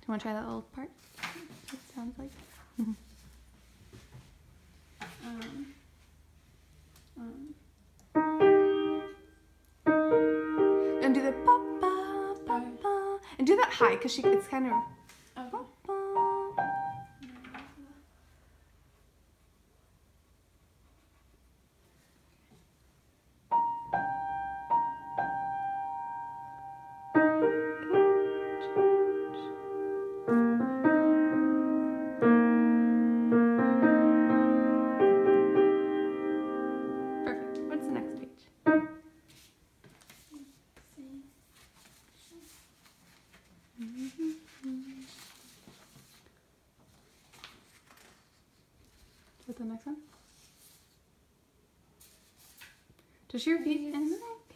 want to try that little part? It sounds like. And do the ba ba ba ba, and do that high because it's kind of. Okay. Ba, ba. Perfect. What's the next page? What's the next one? Does she repeat? And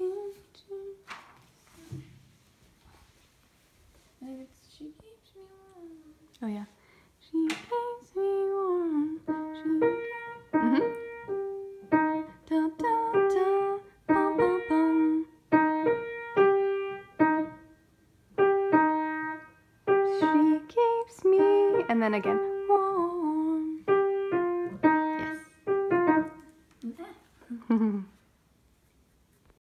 She keeps me warm. oh yeah. She keeps me warm. Da da da. Bum bum bum. She keeps me. And then again.